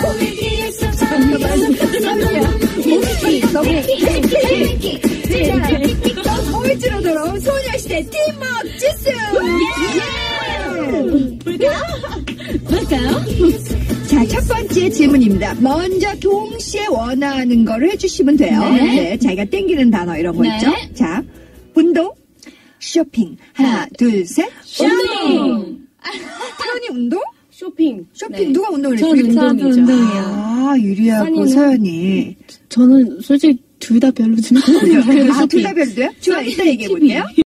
거울지로 돌아온 소녀시대 팀워크 지수. 볼까요? 자, 첫 번째 질문입니다. 먼저 동시에 원하는 거를 해주시면 돼요. 네. 자기가 땡기는 단어 이런 거 있죠? 자, 운동, 쇼핑. 하나, 둘, 셋. 쇼핑! 태연이 운동? 쇼핑. 쇼핑. 누가 운동을 저는 했어요? 운동이요. 아, 유리하고 서연이. 저는 솔직히 둘 다 별로지만. 아, 둘 다 별로요? 좋아, 이따 얘기해 볼게요.